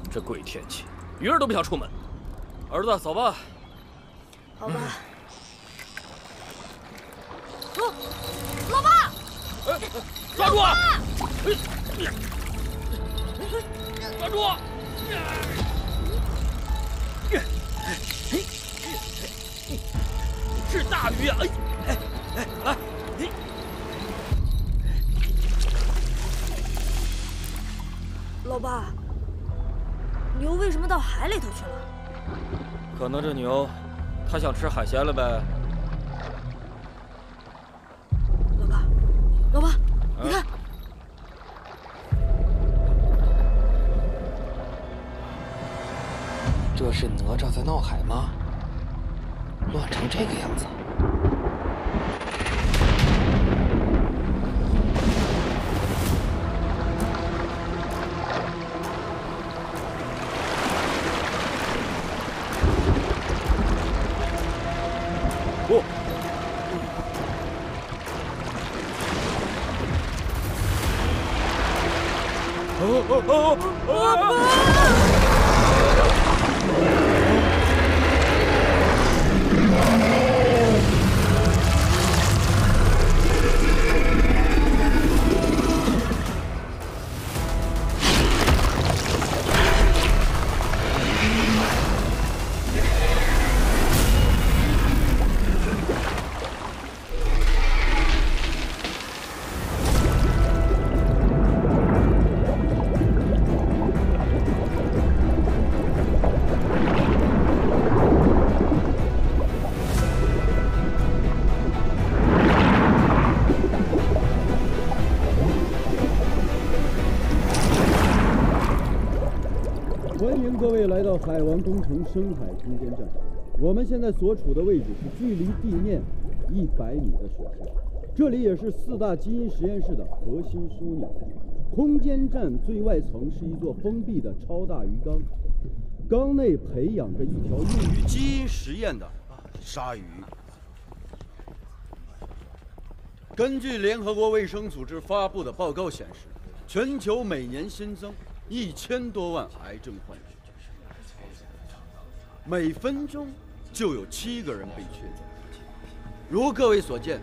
这鬼天气，鱼儿都不想出门。儿子，走吧。 好吧。老爸！ 抓住啊！抓住！是大鱼啊！来！ 老爸，牛为什么到海里头去了？ 可能这牛，它想吃海鲜了呗。 老爸，你看， 这是哪吒在闹海吗？乱成这个样子。 不。 欢迎各位来到海王工程深海空间站。我们现在所处的位置是距离地面100米的水下，这里也是4大基因实验室的核心枢纽。空间站最外层是一座封闭的超大鱼缸，缸内培养着一条用于基因实验的鲨鱼。根据联合国卫生组织发布的报告显示，全球每年新增1000多万癌症患者，每分钟就有7个人被确诊。如各位所见，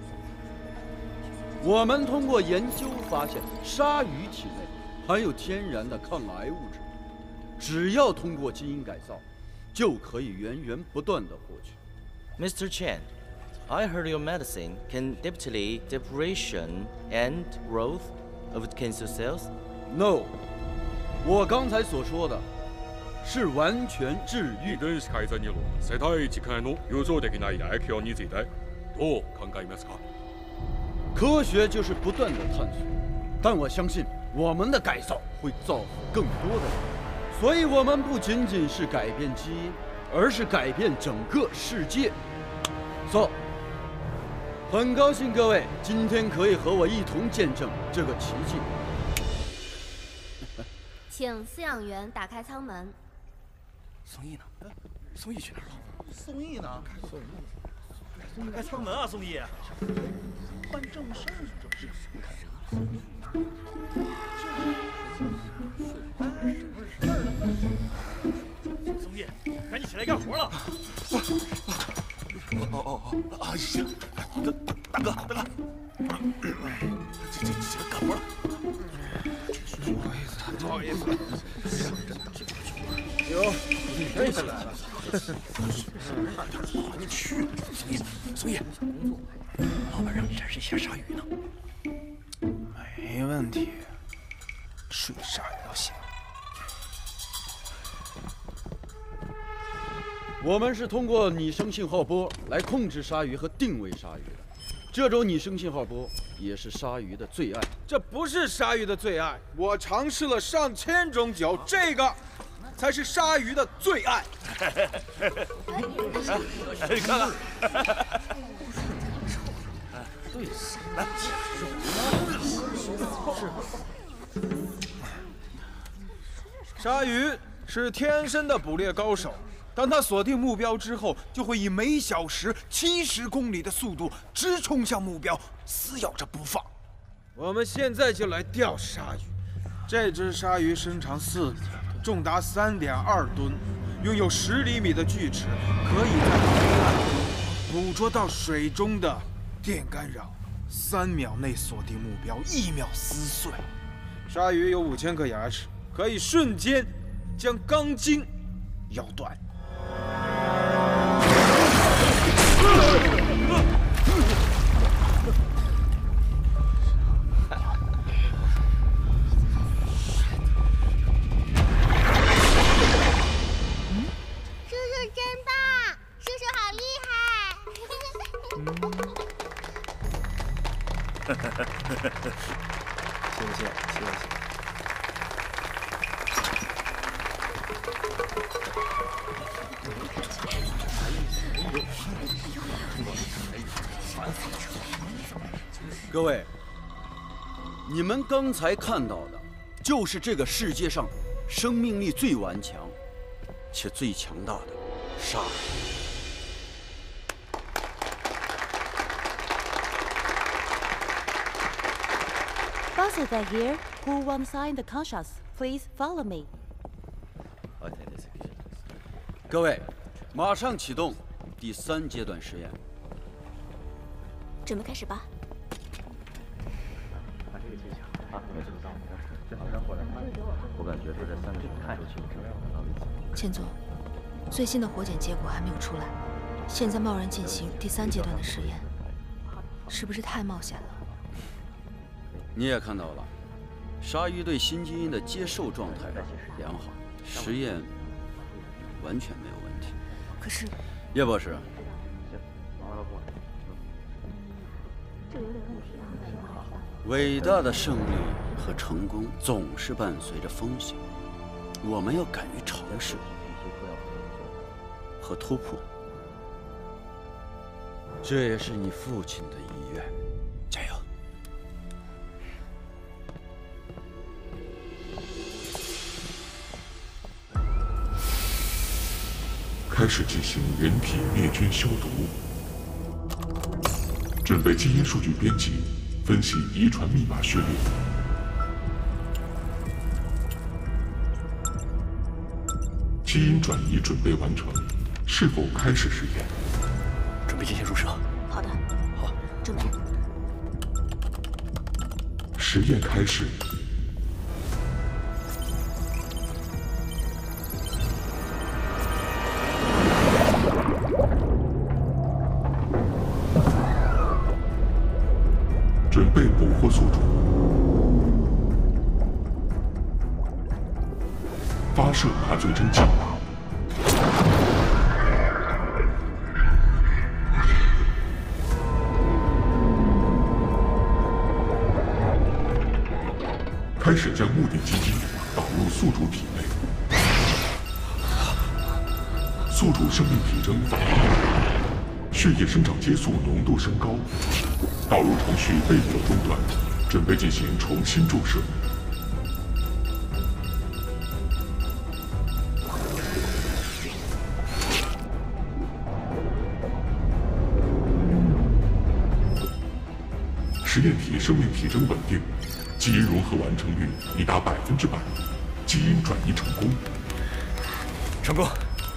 我们通过研究发现，鲨鱼体内含有天然的抗癌物质，只要通过基因改造，就可以源源不断地获取。 Mr. Chen, I heard your medicine can delay depression and growth of cancer cells. No. 我剛才所說的是完全治愈。 遺伝子改ざんによる世代時間の予想できない影響についてどう考えますか？ 科学就是不断的探索，但我相信我们的改造会造福更多的人，所以我们不仅仅是改变基因，而是改变整个世界。So， 很高兴各位今天可以和我一同见证这个奇迹。 请饲养员打开舱门。 宋毅呢？宋毅去哪儿了？ 宋毅呢？宋毅开舱门啊！宋毅，办正事儿是这是。宋毅，赶紧起来干活了！啊！行，大哥，起来干活了。不好意思， 哟，你起来了。 你去，宋毅，老板让你展示一下鲨鱼呢。没问题，睡鲨鱼都行。 我们是通过拟声信号波来控制鲨鱼和定位鲨鱼的。这种拟声信号波也是鲨鱼的最爱。 这不是鲨鱼的最爱，我尝试了上千种酒，这个才是鲨鱼的最爱。 你看看， 对， 来， 鲨鱼是天生的捕猎高手。当他锁定目标之后，就会以每小时70公里的速度直冲向目标，撕咬着不放。我们现在就来钓鲨鱼。这只鲨鱼身长4米， 重达3.2吨，拥有10厘米的锯齿，可以在黑暗中捕捉到水中的电干扰，3秒内锁定目标，1秒撕碎。鲨鱼有5000颗牙齿，可以瞬间将钢筋咬断。 谢谢。 各位，你们刚才看到的，就是这个世界上生命力最顽强且最强大的鲨鱼。 Bosses are here. Who won't sign the contracts? Please follow me. 各位，马上启动第3阶段实验。 准备开始吧。 我感觉这3个人看出去千总，最新的火检结果还没有出来，现在贸然进行第3阶段的实验，是不是太冒险了？ 你也看到了，鲨鱼对新基因的接受状态良好，实验完全没有问题。 可是， 叶博士，伟大的胜利和成功总是伴随着风险，我们要敢于尝试和突破，这也是你父亲的遗愿。加油！ 开始进行人体灭菌消毒，准备基因数据编辑，分析遗传密码序列。基因转移准备完成，是否开始实验？ 准备进行注射。 好的。 好， 准备。 实验开始。准备捕获宿主，发射麻醉针剂，开始将目的基因导入宿主体内，宿主生命体征反应，血液生长激素浓度升高。导入程序被迫中断，准备进行重新注射。实验体生命体征稳定，基因融合完成率已达100%，基因转移成功。 成功。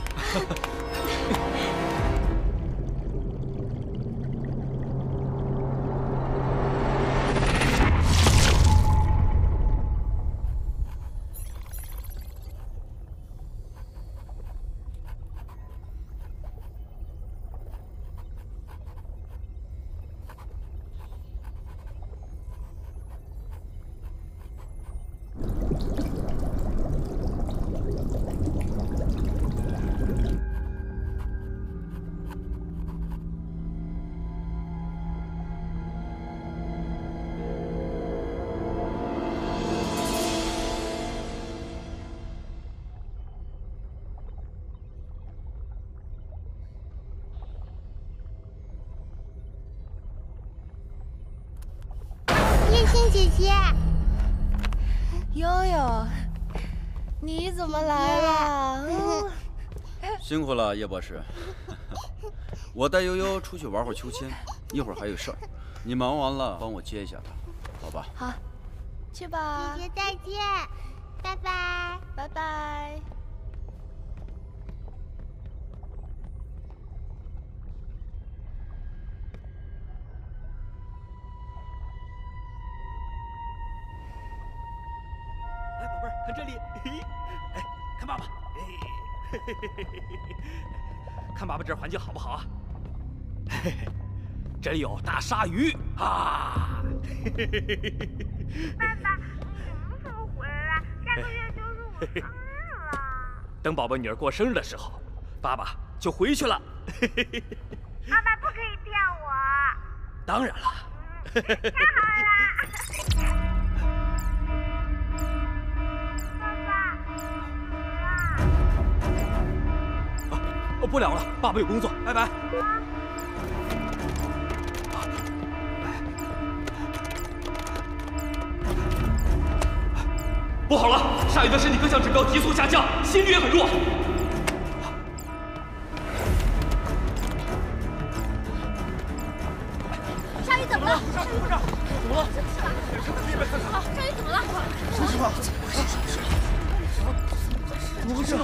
姐姐， 悠悠，你怎么来了？ 辛苦了，叶博士。我带悠悠出去玩会儿秋千，一会儿还有事儿，你忙完了帮我接一下她，好吧？ 好，去吧。 姐姐再见。 拜拜， 拜拜。 哎，宝贝儿，看这里，嘿，哎，看爸爸，哎，嘿嘿嘿嘿嘿，看爸爸这儿环境好不好啊？嘿嘿，这里有大鲨鱼啊！嘿嘿嘿嘿嘿。 爸爸，什么时候回来？下个月就是我生日了。 等宝宝女儿过生日的时候，爸爸就回去了。 爸爸不可以骗我。 当然了。 太好了。 不聊了，爸爸有工作，拜拜。不好了，鲨鱼的身体各项指标急速下降，心率也很弱。 鲨鱼怎么了？ 鲨鱼不是，怎么了？ 好，鲨鱼怎么了？ 什么情况？怎么回事？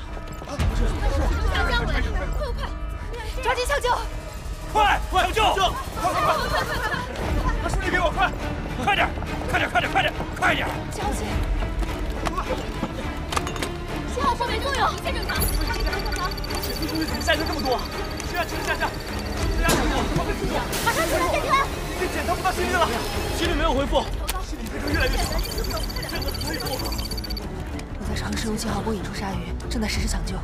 下降了，快！抓紧抢救！ 快抢救！ 快！把手机给我，快点！ 小姐，信号波没作用，一切正常。 怎么下降这么多？是啊，请下降。 马上起来，健全。 已经检测不到心率了，心率没有恢复，心率变成越来越小。 我在尝试用信号波引出鲨鱼，正在实施抢救。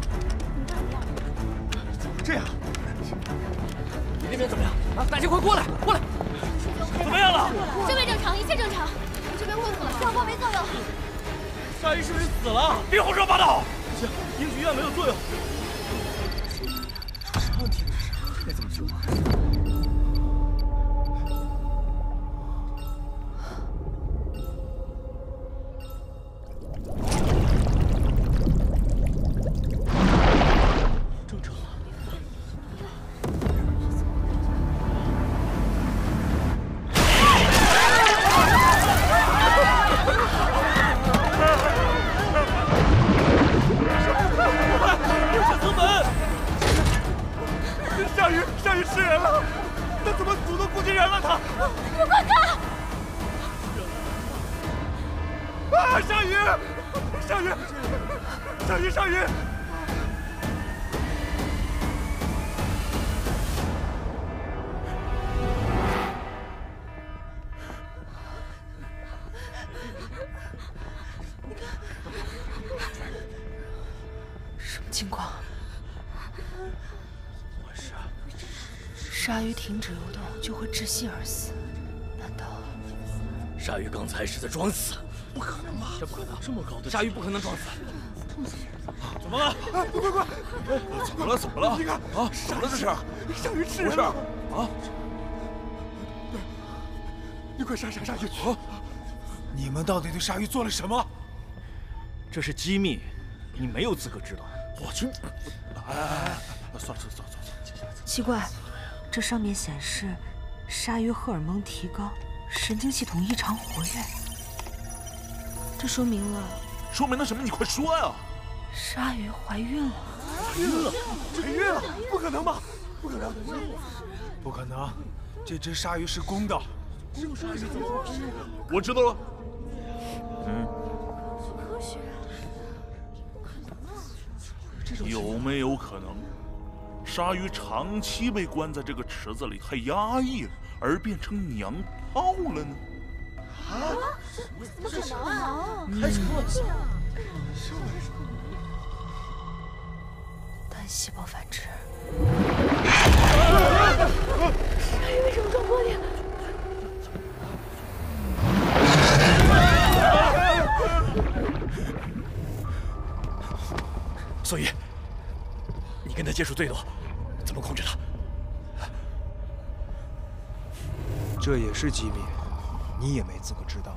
这样，你那边怎么样？啊，大家快过来！怎么样了？ 生命正常，一切正常。我这边恢复了，信号波没作用。 鲨鱼是不是死了？别胡说八道！不行，引许愿没有作用。出什么问题了？该怎么救啊？鲨鱼吃人了，他怎么主动攻击人了？他， 你快看！ 啊！鲨鱼！ 什么情况？鲨鱼停止游动就会窒息而死，难道？ 鲨鱼刚才是在装死？不可能吧？这不可能，这么高的鲨鱼不可能装死。怎么了？快！怎么了？你看啊，怎么了这是？鲨鱼吃人了！啊！你快杀鲨鱼！啊！ 你们到底对鲨鱼做了什么？ 这是机密，你没有资格知道。 我去！哎，算了， 奇怪。这上面显示，鲨鱼荷尔蒙提高，神经系统异常活跃。这说明了什么？你快说呀！鲨鱼怀孕了！ 怀孕了！不可能吧？不可能！这只鲨鱼是公的。 我知道了。 科学。 有没有可能？鲨鱼长期被关在这个池子里，太压抑了，而变成娘炮了呢？ 怎么可能啊？ 开什么玩笑？单细胞繁殖。 鲨鱼为什么撞玻璃？ 所以，你跟他接触最多。怎么控制它？ 这也是机密，你也没资格知道。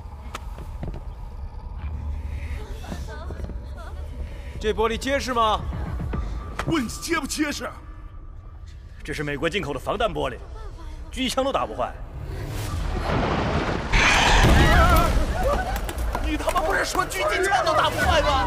这玻璃结实吗？ 问你结不结实？ 这是美国进口的防弹玻璃，狙击枪都打不坏。 你宇他们不是说狙击枪都打不坏吗？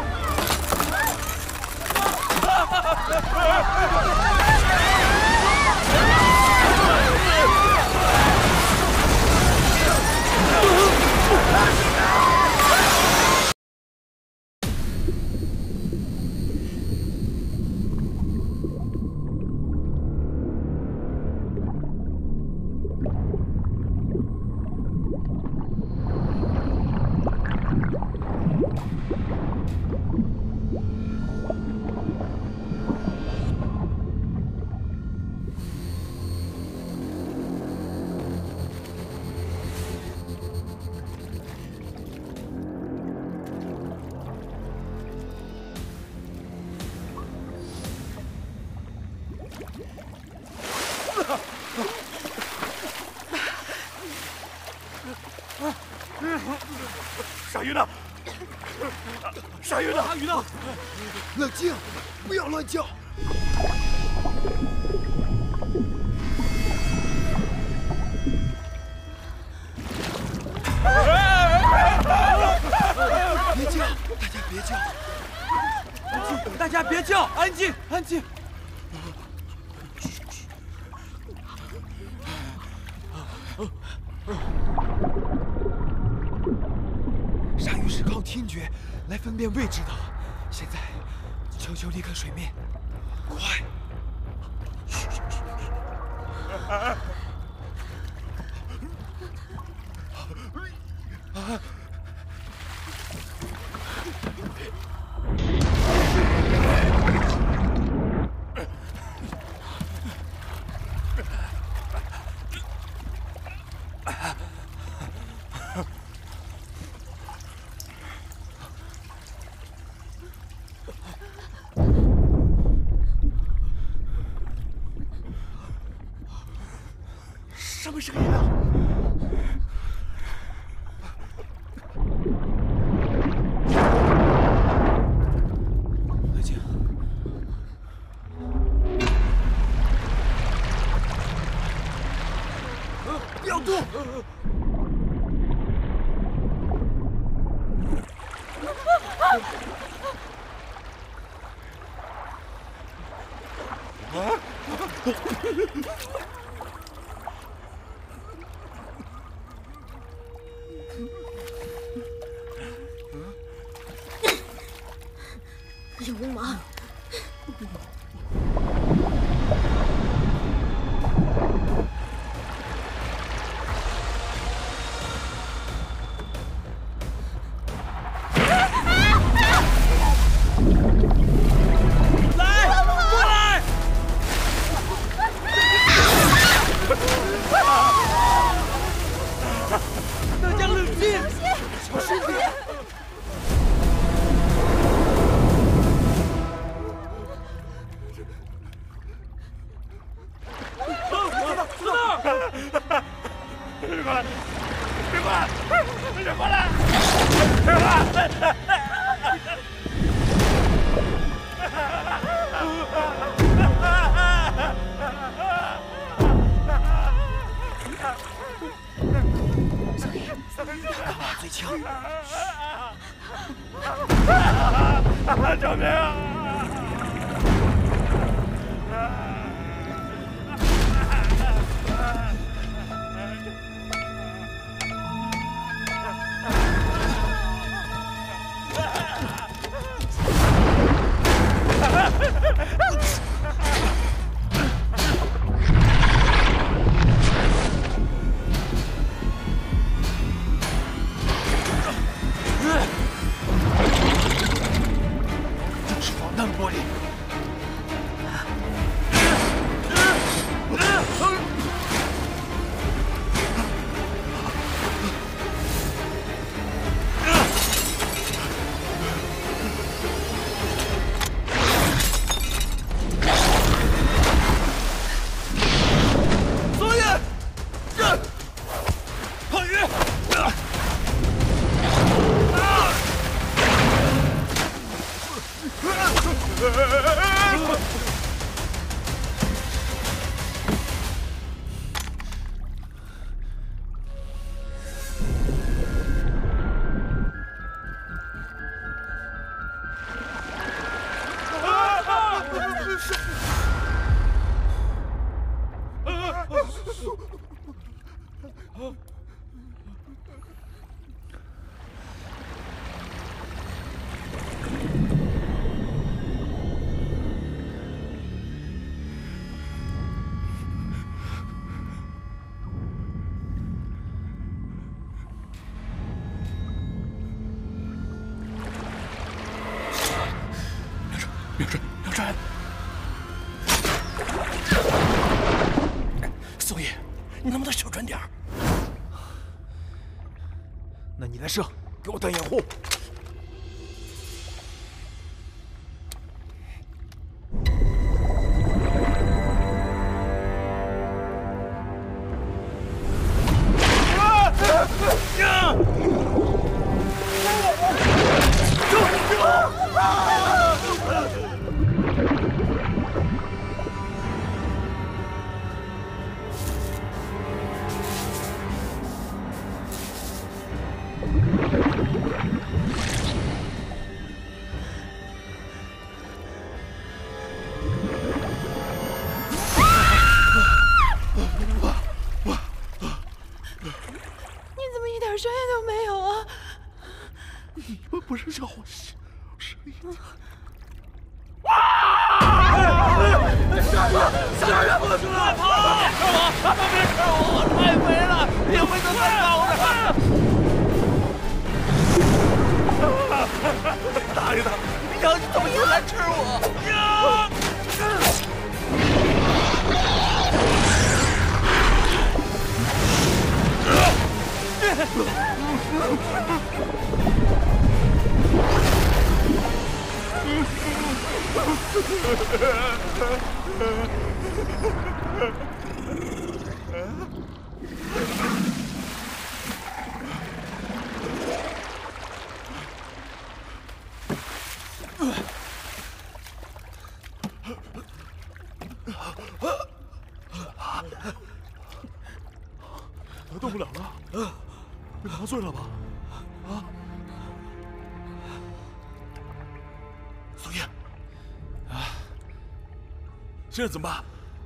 鲨鱼呢？鲨鱼呢？ 鲨鱼呢？ 冷静，不要乱叫。别叫，大家别叫。 大家别叫，安静，安静。 鲨鱼是靠听觉来分辨位置的，现在求求离开水面，快！ 什么声音啊？ 冷静。 不要动！ 流氓！ 大家冷静， 小心点。 别过来！别过来！别过来！别过来！ 干嘛嘴枪？ 救命啊！ 爽！ 你能不能小声点儿？ 那你来射，给我当掩护。 声音都没有啊！ 你们不是让我声音？ 下雨不出来跑！别吃我！他们别吃我！我太肥了，也飞得太高了！打一打！娘，你怎么又来吃我？娘！ 动不了了，被麻醉了吧？啊！苏叶，啊，现在怎么办？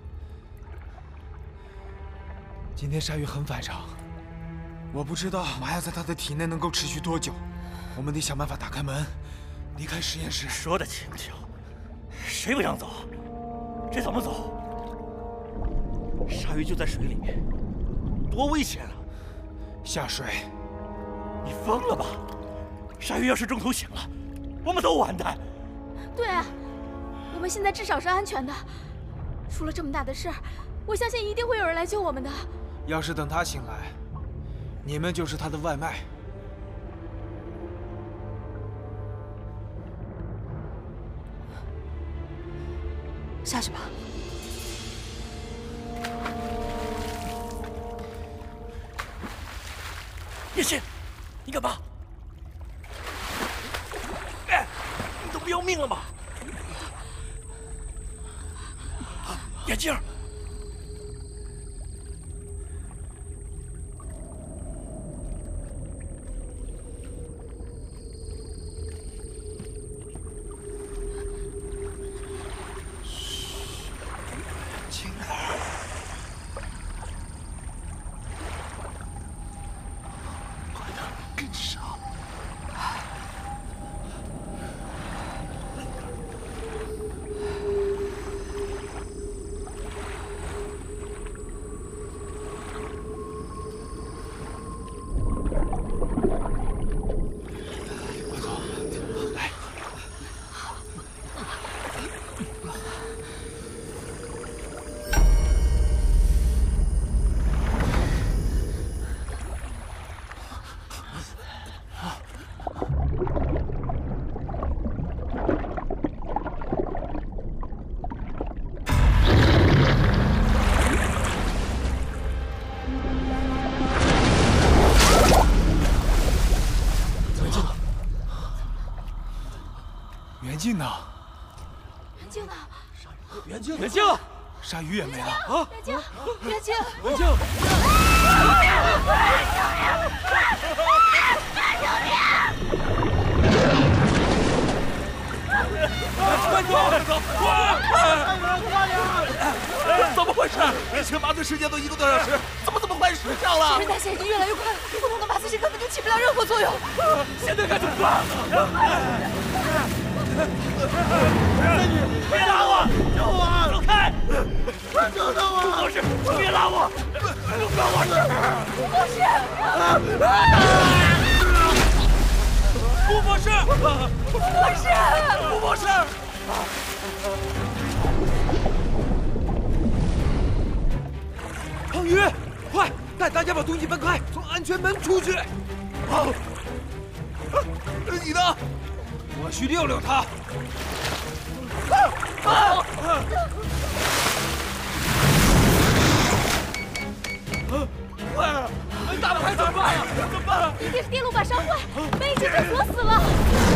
今天鲨鱼很反常，我不知道麻药在他的体内能够持续多久，我们得想办法打开门，离开实验室。 说的轻巧，谁不想走？这怎么走？鲨鱼就在水里面，多危险啊！ 下水？ 你疯了吧？鲨鱼要是中途醒了，我们都完蛋。 对啊，我们现在至少是安全的。出了这么大的事儿，我相信一定会有人来救我们的。 要是等他醒来，你们就是他的外卖。 下去吧。 叶欣，你干嘛？哎，你都不要命了吗？眼镜。 袁静呢？ 袁静呢？ 袁静， 袁静， 鲨鱼也没了啊！袁静，袁静， 袁静！ 快走！快走！ 怎么回事？以前麻醉时间都1个多小时，怎么这么快失效了？ 新陈代谢已经越来越快了，普通的麻醉剂根本就起不了任何作用。 现在该怎么办？美女，别拉我！救我！走开！ 救救我！ 护士，别拉我！不关我事！ 护士！ 顾博士！ 护士！ 顾博士！ 胖鱼，快！ 大家把东西分开，从安全门出去。好，你呢？我去遛遛他。 快啊！门打不开怎么办呀？怎么办？ 一定是电路板烧坏，门已经被锁死了。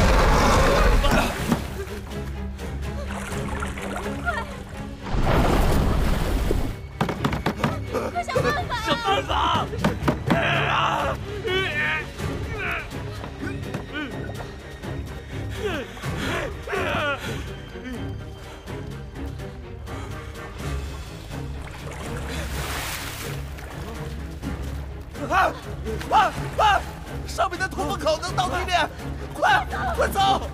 快想办法！ 想办法！上面的通风口能到地面，快走！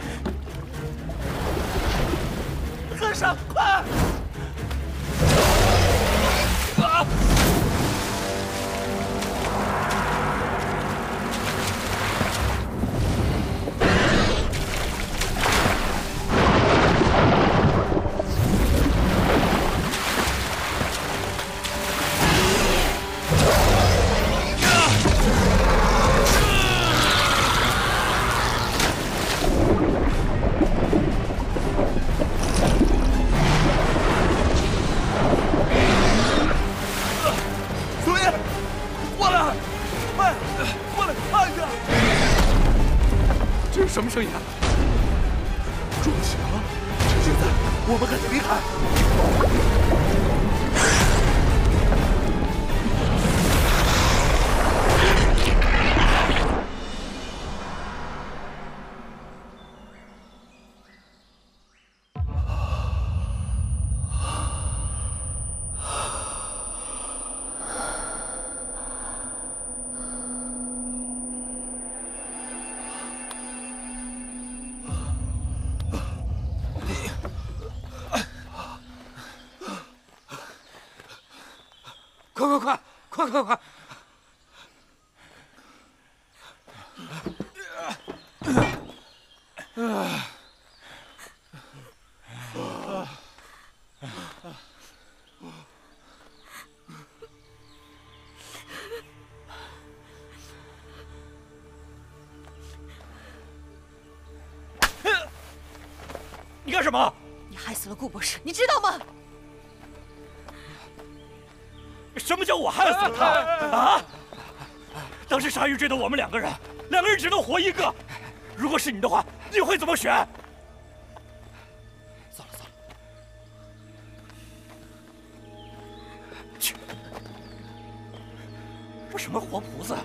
跟上，快！什么声音啊？撞墙！现在我们赶紧离开。快！ 你干什么？ 你害死了顾博士，你知道吗？ 什么叫我害死了他？啊！当时鲨鱼追的我们两个人只能活一个。如果是你的话，你会怎么选？ 算了， 去！这什么活菩萨？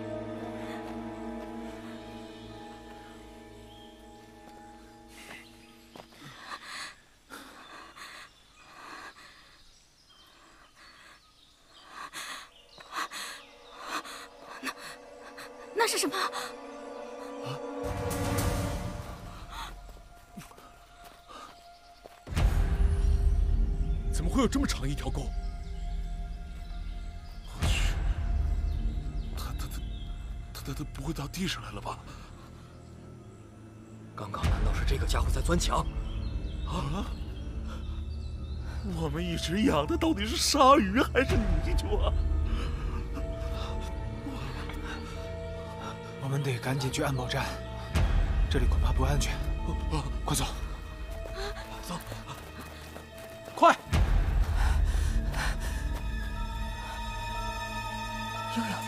那是什么？ 怎么会有这么长一条沟？我去，他不会到地上来了吧？ 刚刚难道是这个家伙在钻墙？ 啊！我们一直养的到底是鲨鱼还是泥鳅啊？ 我们得赶紧去安保站，这里恐怕不安全。快走！ 走！ 快！ 悠悠。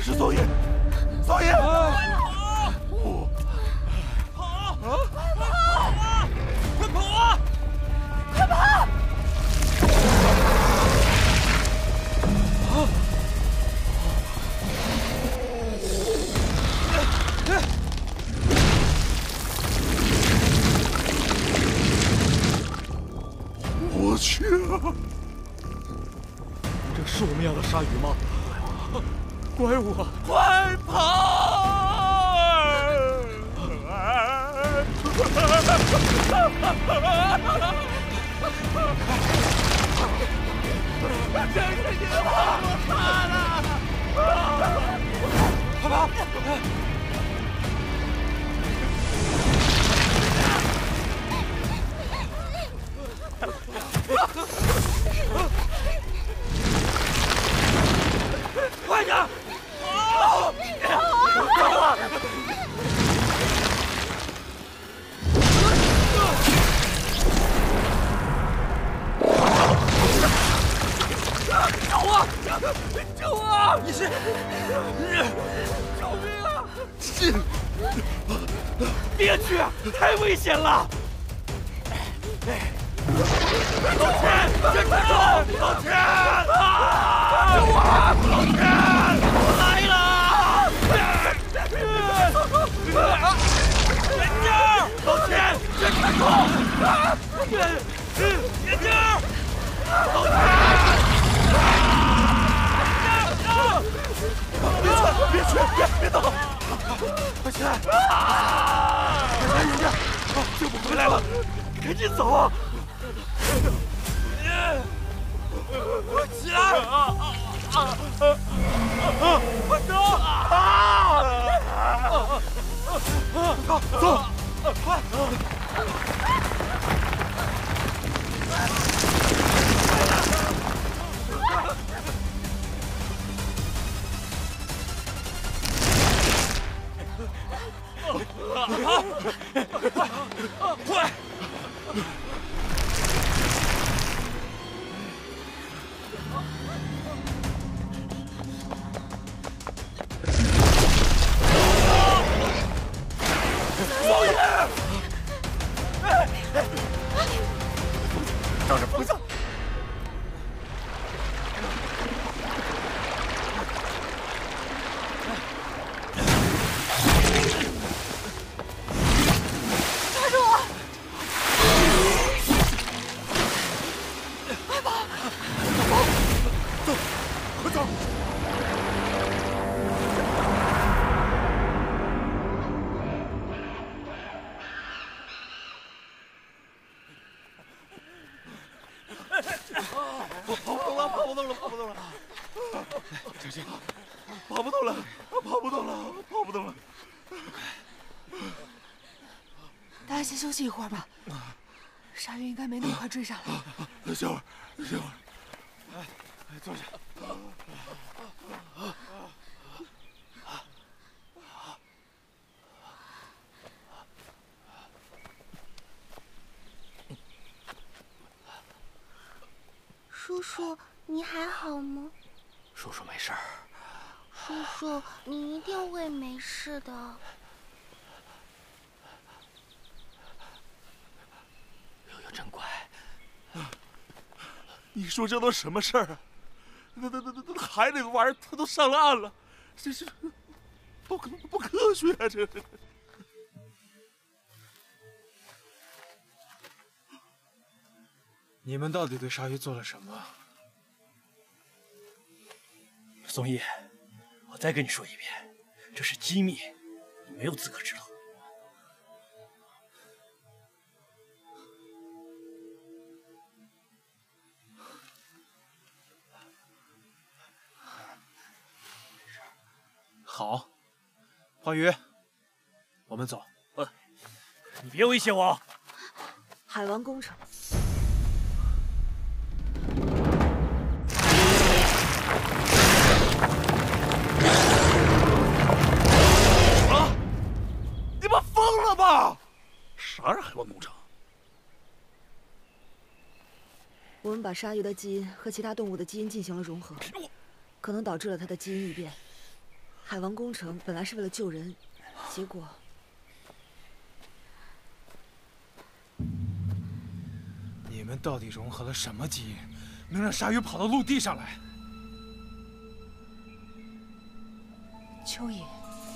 是宋爷，宋爷！ 快跑啊！ 快跑！ 我去啊！ 这是我们要的鲨鱼吗？怪物啊！快跑！ 真是你们跑不怕了！ 快跑！快点！救我！救我！你是？救命啊！别去，太危险了！老钱，别住手！老钱！救我！老钱！我来了！眼镜！老钱，别开口！眼镜！老钱！别去！别动！快起来！快眼镜！救不回来了，赶紧走啊！起来！快走！走！快！快！照着方向。 抓住我！快跑！ 走，快走！跑不动了！小心，跑不动了！跑不动了！ 大家先休息一会儿吧，鲨鱼应该没那么快追上来。 歇会儿。坐下。 叔叔，你还好吗？ 叔叔没事儿。 叔叔，你一定会没事的。 悠悠真乖。 你说这都什么事儿啊？那海里的玩意儿，他都上了岸了，这是不科学啊！这。 你们到底对鲨鱼做了什么？ 松叶，我再跟你说一遍，这是机密，你没有资格知道。 好，欢愉，我们走。 你别威胁我。 海王工程。 你们疯了吧？啥是海王工程？ 我们把鲨鱼的基因和其他动物的基因进行了融合，可能导致了它的基因异变。 海王工程本来是为了救人，结果…… 你们到底融合了什么基因，能让鲨鱼跑到陆地上来？ 蚯蚓。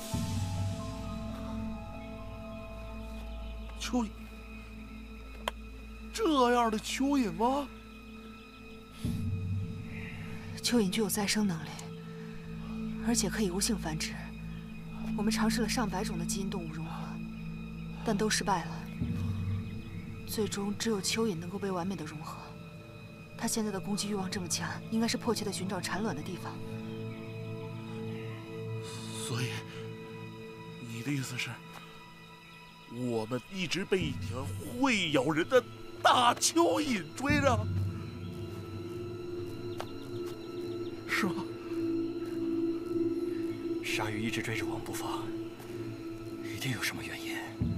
蚯蚓？这样的蚯蚓吗？ 蚯蚓具有再生能力，而且可以无性繁殖。我们尝试了上百种的基因动物融合，但都失败了。最终，只有蚯蚓能够被完美的融合。它现在的攻击欲望这么强，应该是迫切的寻找产卵的地方。 所以，你的意思是，我们一直被一条会咬人的大蚯蚓追着，是吗？ 鲨鱼一直追着我们不放，一定有什么原因。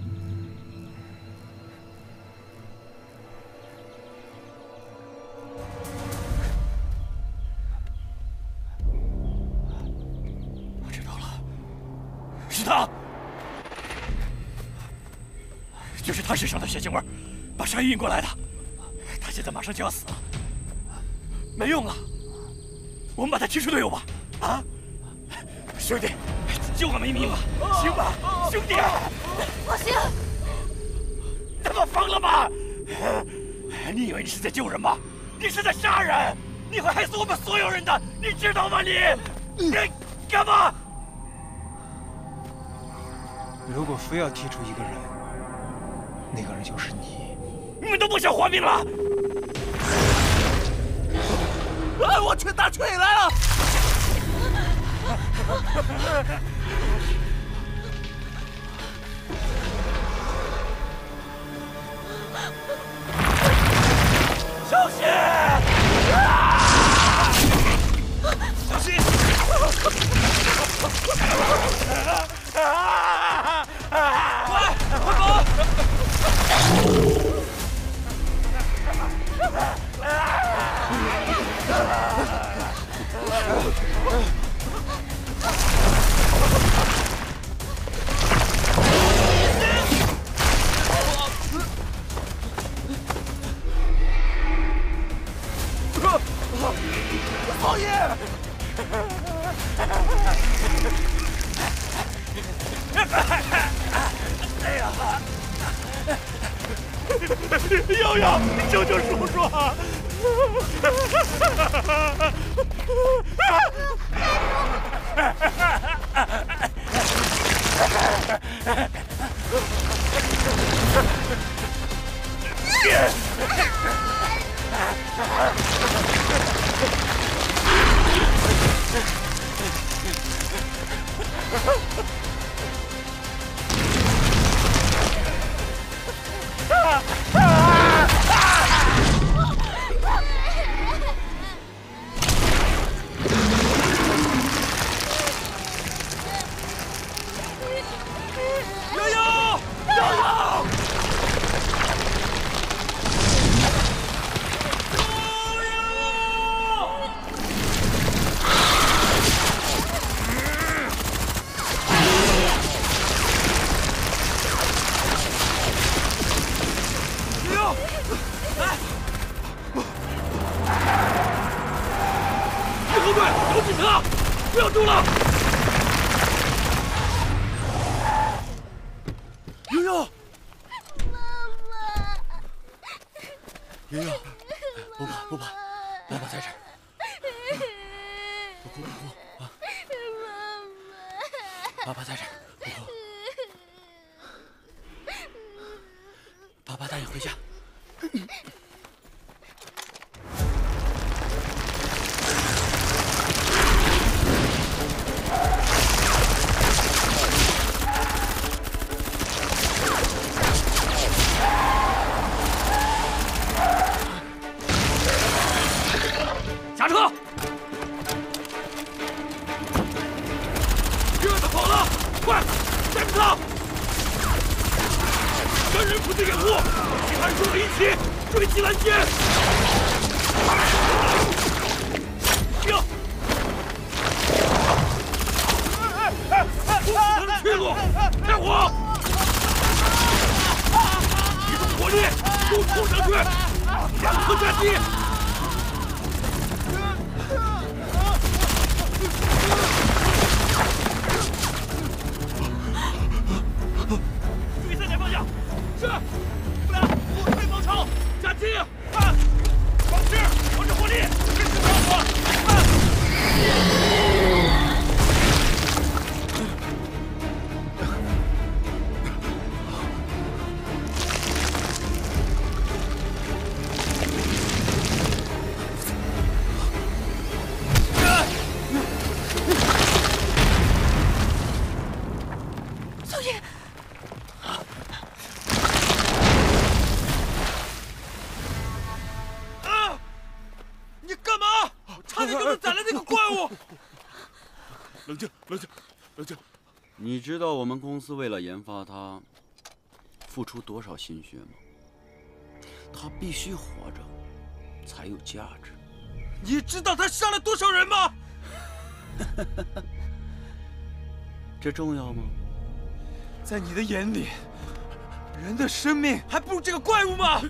我知道了，是他，就是他身上的血腥味把鲨鱼引过来的。他现在马上就要死了，没用了，我们把他踢出队伍吧！啊！兄弟，救我们一命吧，行吧，兄弟！ 不行！ 他妈疯了吗？你以为你是在救人吗？你是在杀人！你会害死我们所有人的，你知道吗？你干嘛？ 如果非要踢出一个人，那个人就是你。 你们都不想活命了？ 哎，我去，大蚯蚓来了！ 小心！小心！快跑！ 少爷！ 哎呀！悠悠，救救叔叔啊！后队有警察，不要住了！ 悠悠， 悠悠，不怕不怕，爸爸在这儿。不哭不哭啊！爸爸在这儿，不哭。爸爸带你回家。 下车！热的跑了，快，跟着他！人人不去掩护，其他人跟我一起追击拦截！停！ 都冲上去！两侧夹击！注意3点方向！是。不然后退包抄，夹击！放置，防止火力，支持着火！ 冷静！你知道我们公司为了研发它，付出多少心血吗？它必须活着，才有价值。 你知道他杀了多少人吗？ 这重要吗？ 在你的眼里，人的生命还不如这个怪物吗？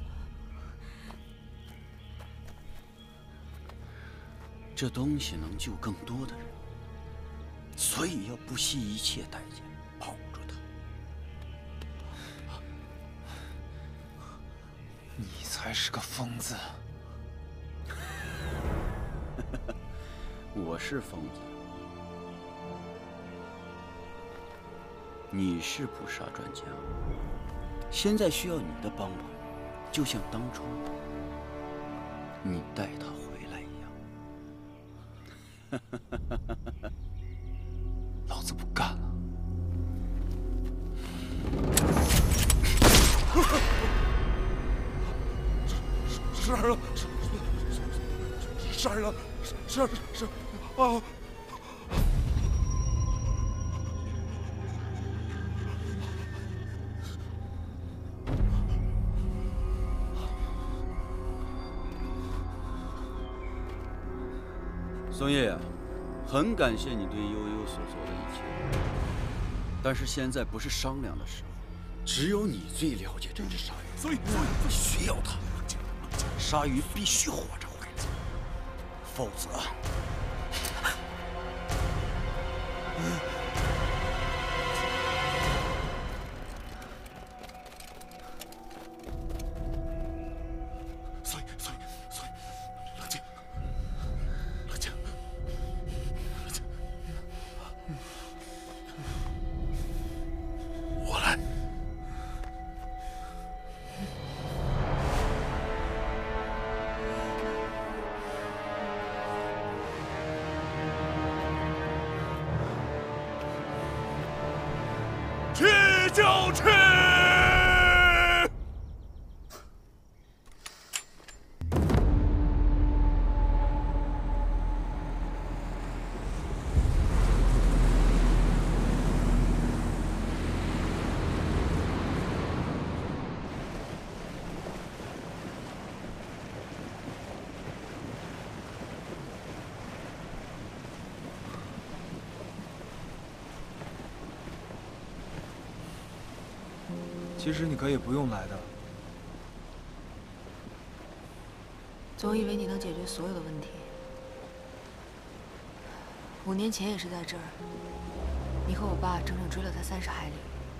这东西能救更多的人，所以要不惜一切代价保住它。 你才是个疯子！ 我是疯子，你是捕杀专家，现在需要你的帮忙，就像当初你带他回来一样。 老子不干了！ 杀人了！杀人了！杀啊！ 松叶，很感谢你对悠悠所做的一切，但是现在不是商量的时候，只有你最了解这只鲨鱼，所以需要它。鲨鱼必须活着回来，否则。 冷静，我来。去就去！ 其实你可以不用来的。 总以为你能解决所有的问题。5年前也是在这儿，你和我爸整整追了他30海里。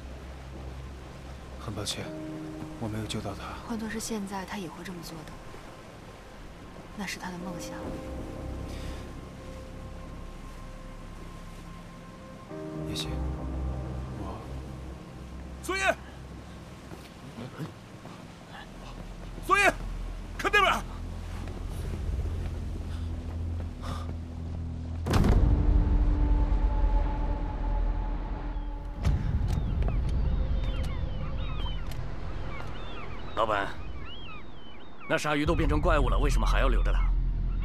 很抱歉，我没有救到他。 换作是现在，他也会这么做的。那是他的梦想。 也行， 索叶，索叶，看那边！ 老板，那鲨鱼都变成怪物了，为什么还要留着它？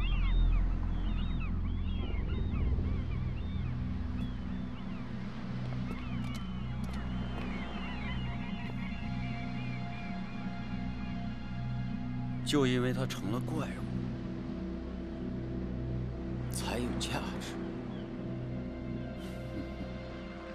就因为它成了怪物，才有价值。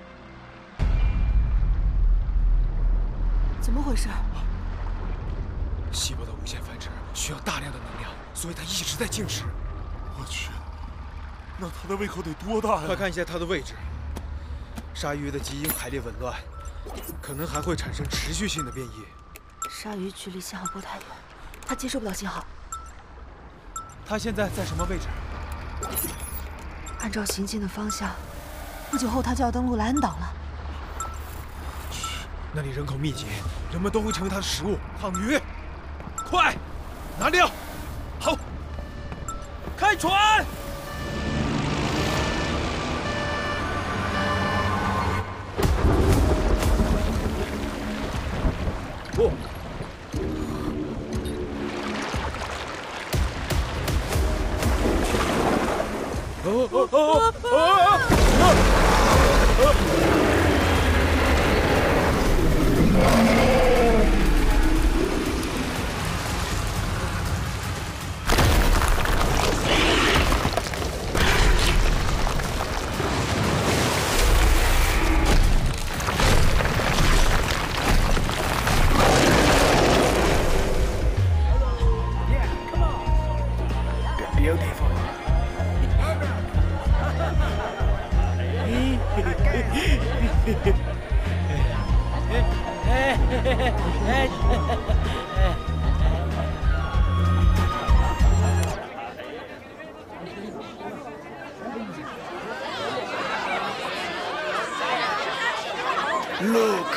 怎么回事？ 细胞的无限繁殖需要大量的能量，所以它一直在进食。 我去，那它的胃口得多大呀？ 快看一下它的位置，鲨鱼的基因排列紊乱，可能还会产生持续性的变异。 鲨鱼距离信号波太远，它接收不到信号。 它现在在什么位置？ 按照行进的方向，不久后它就要登陆莱恩岛了。 那里人口密集，人们都会成为它的食物。胖鱼，快，拿料！好，开船！不。 Look.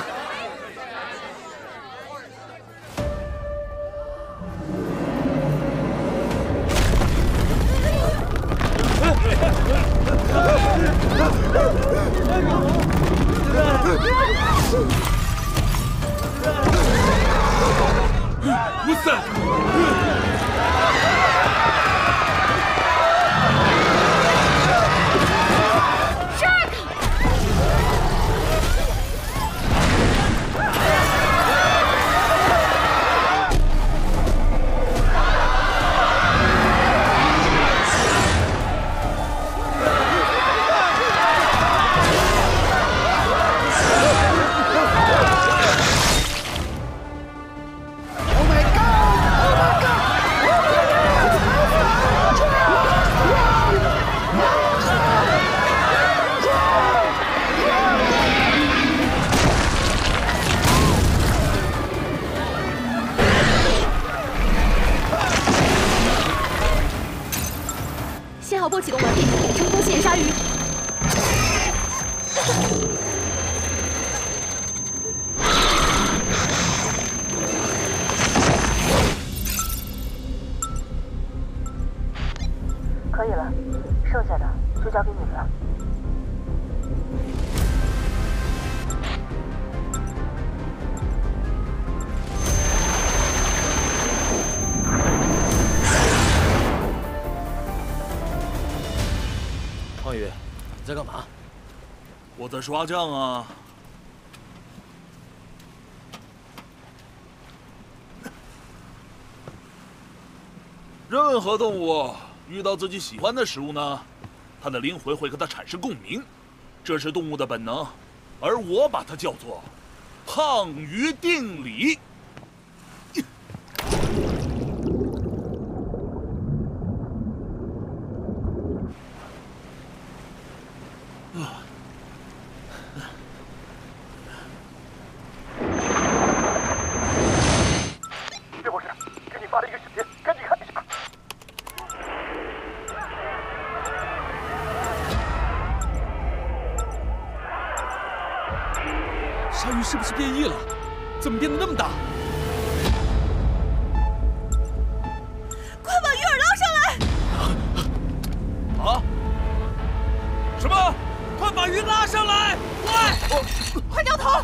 信号波启动完毕，成功吸引鲨鱼。 可以了，剩下的就交给你们了。 胖宇，你在干嘛？ 我在刷酱啊。任何动物遇到自己喜欢的食物呢，它的灵魂会和它产生共鸣，这是动物的本能，而我把它叫做胖鱼定理。 这博士，给你发了一个视频，赶紧看一下。 鲨鱼是不是变异了？怎么变得那么大？ 快把鱼饵捞上来！ 啊？什么？快把鱼拉上来！快！ 快掉头！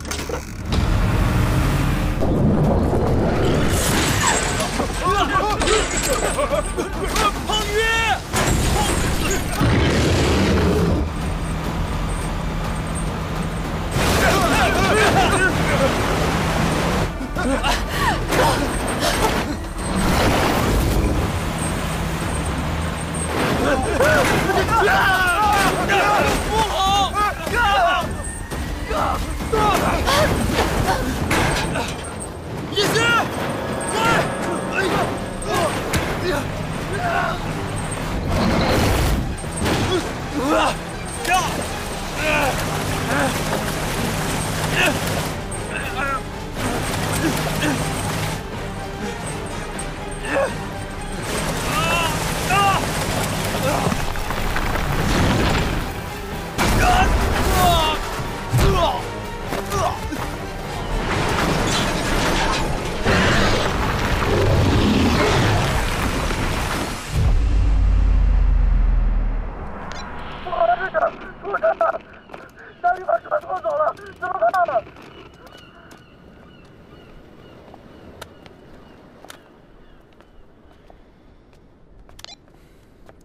胖鱼！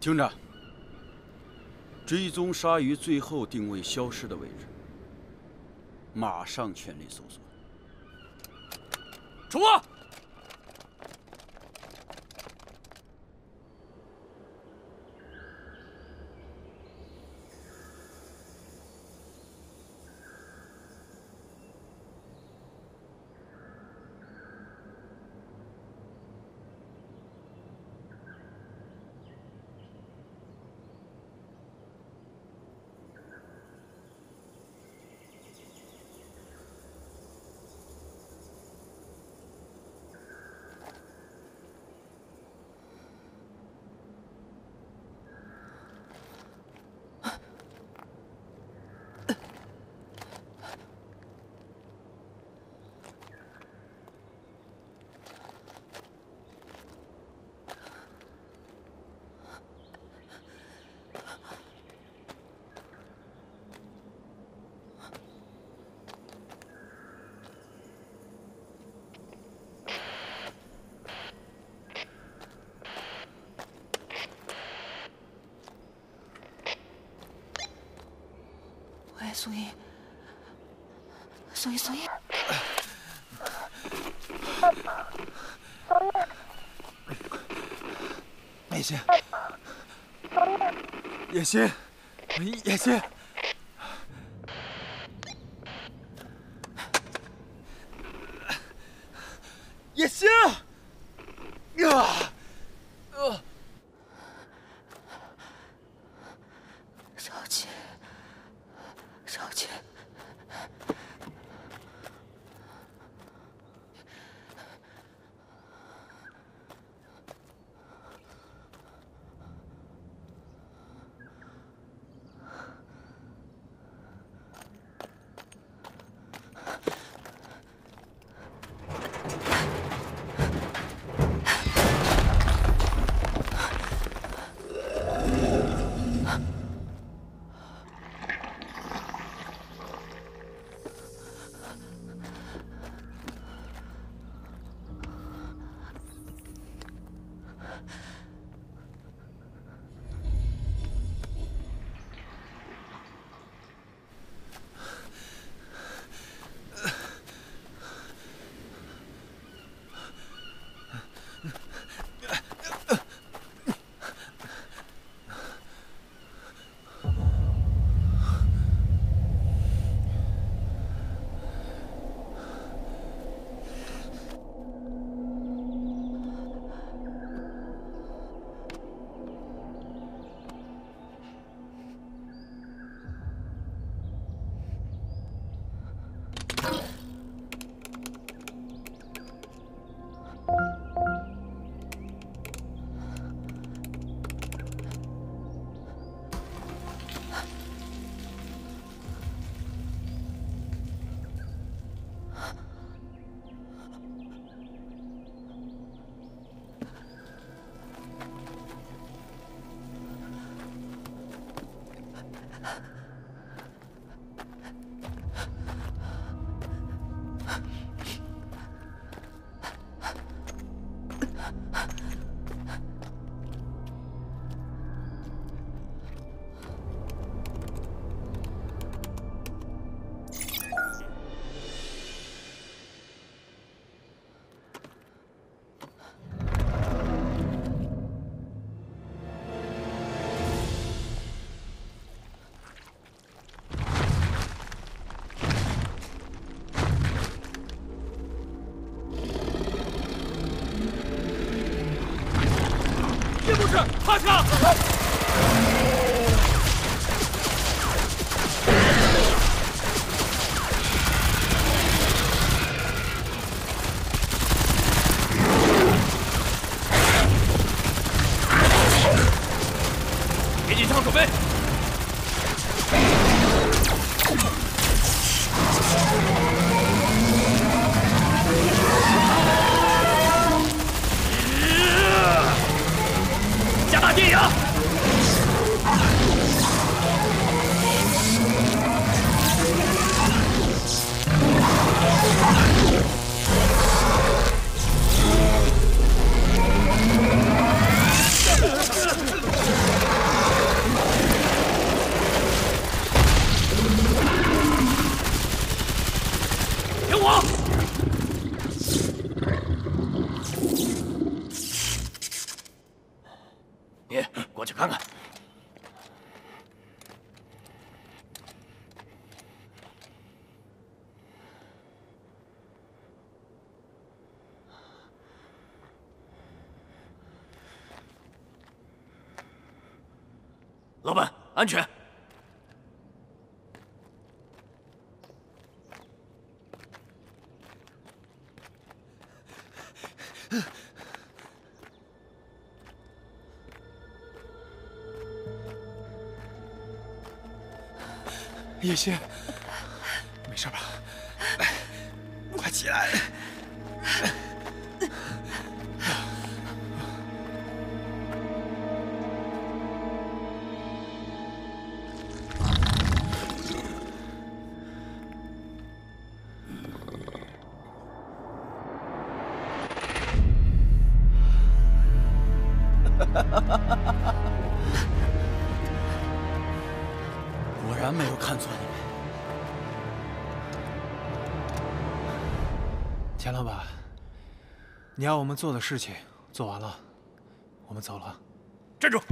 警长，追踪鲨鱼最后定位消失的位置，马上全力搜索。 出发！ 喂，宋一，宋一，宋一。 叶欣，叶欣，叶欣，叶欣， 少杰，少杰。 趴下！别紧张，准备。加大电压！ 我去看看。老板，安全。 叶欣，没事吧？来，快起来！ 果然没有看错你们。 钱老板，你要我们做的事情做完了，我们走了。 站住！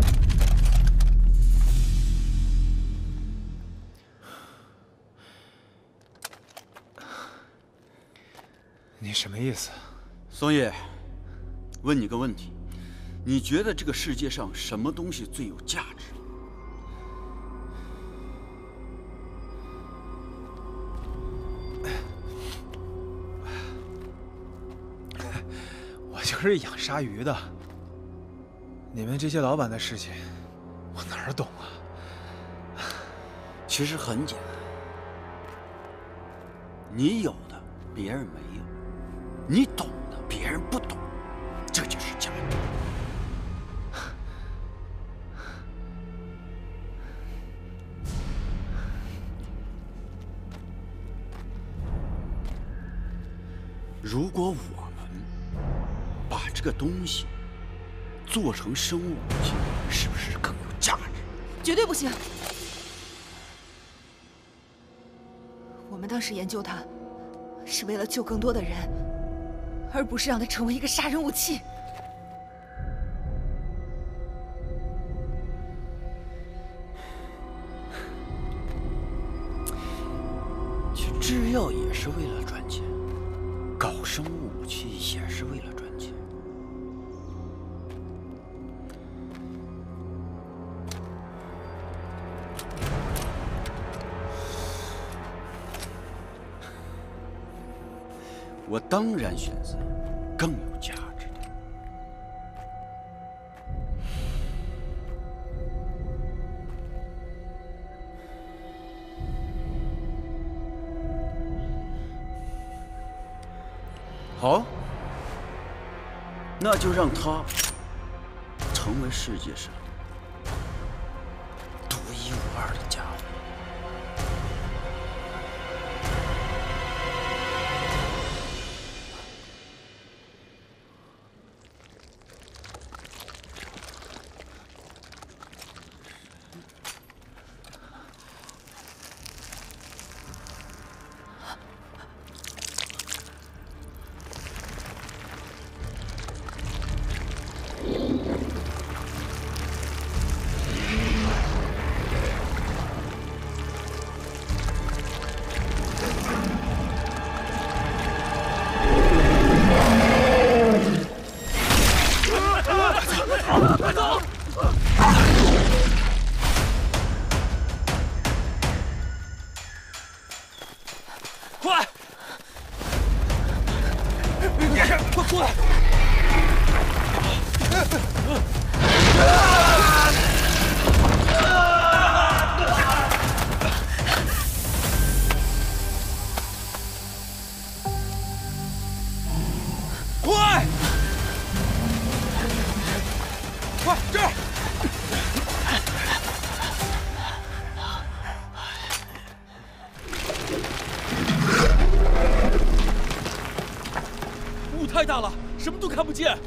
你什么意思？ 松叶，问你个问题，你觉得这个世界上什么东西最有价值？ 我就是养鲨鱼的。你们这些老板的事情，我哪儿懂啊？ 其实很简单，你有的别人没有，你懂的别人不懂，这就是价值。如果我们把这个东西做成生物武器，是不是更有价值？ 绝对不行！我们当时研究它，是为了救更多的人，而不是让它成为一个杀人武器。 去制药也是为了赚钱，搞生物武器也是为了赚钱。我当然选择更有价值的。好，那就让它成为世界上独一无二的家伙。 太大了，什么都看不见。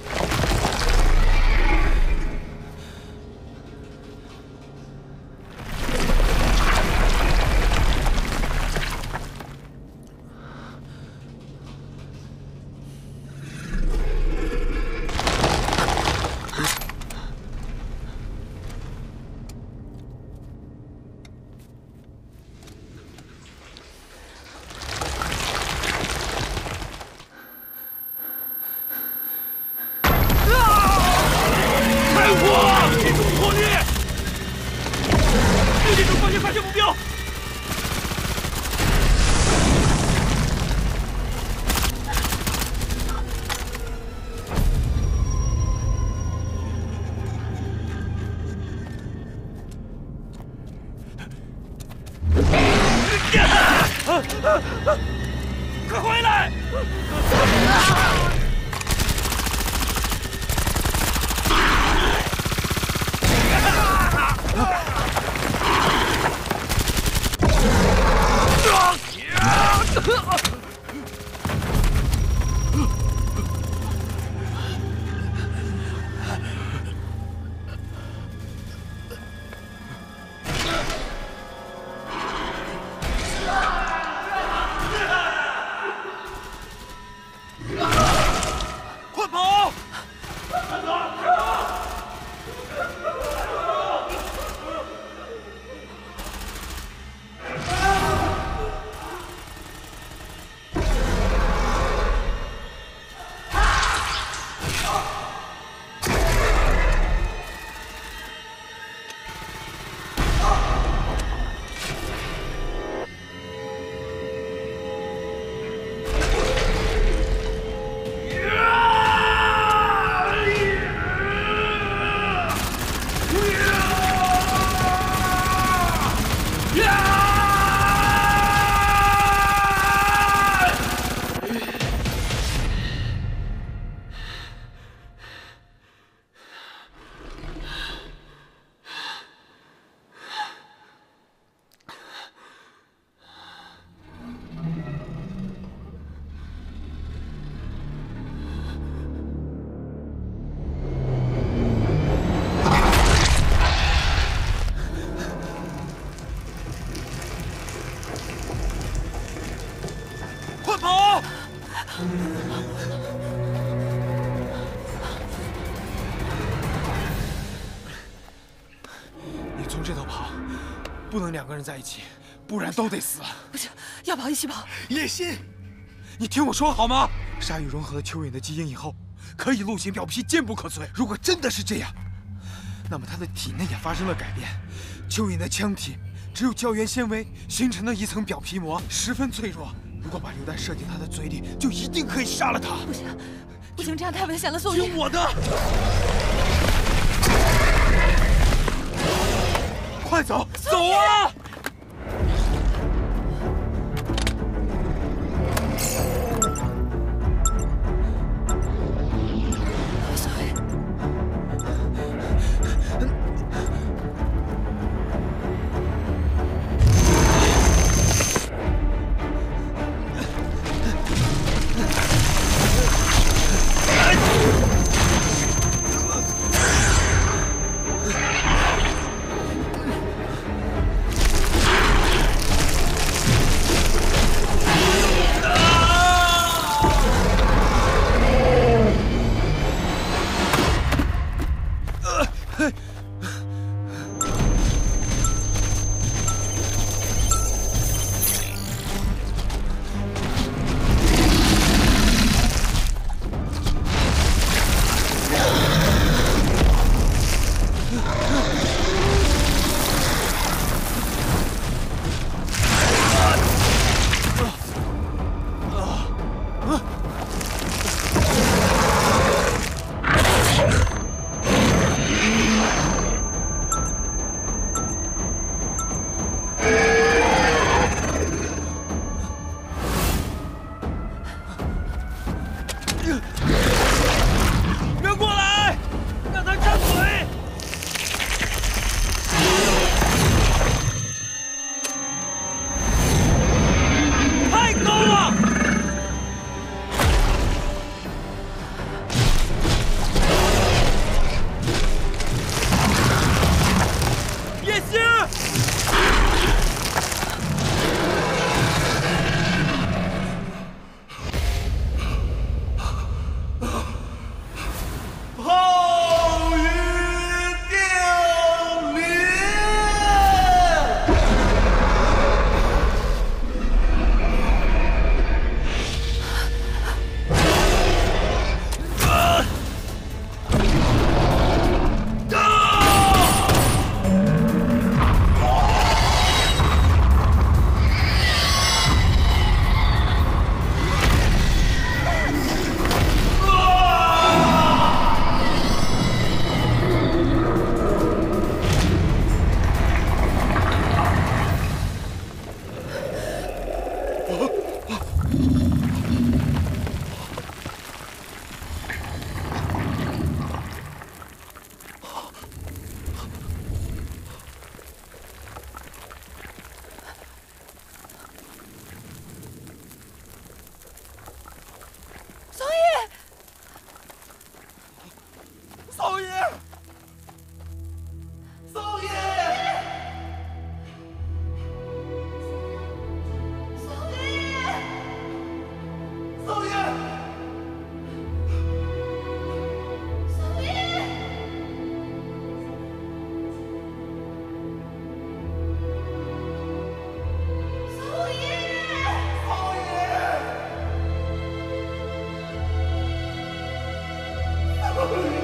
击中方向发现目标。快回来！快跑！快跑！ 你从这头跑，不能2个人在一起，不然都得死。 不行，要跑一起跑。 叶心，你听我说好吗？鲨鱼融合了蚯蚓的基因以后，可以陆行表皮，坚不可摧。如果真的是这样，那么它的体内也发生了改变。蚯蚓的腔体只有胶原纤维形成的一层表皮膜，十分脆弱。如果把榴弹射进它的嘴里，就一定可以杀了它。 不行，不行，这样太危险了，素叶。 听我的，快走，走啊！ 少爷，少爷，少爷，少爷。 Oh,